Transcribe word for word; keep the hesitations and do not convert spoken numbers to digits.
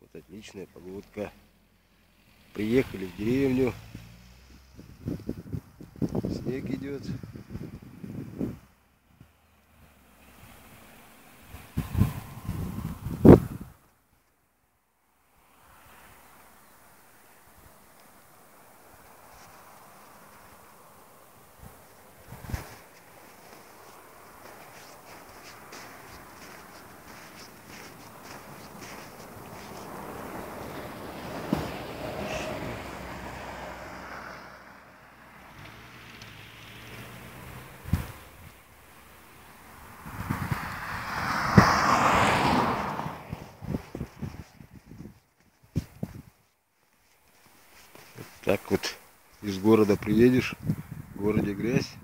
Вот отличная погодка. Приехали в деревню. Снег идет. Так вот из города приедешь, в городе грязь.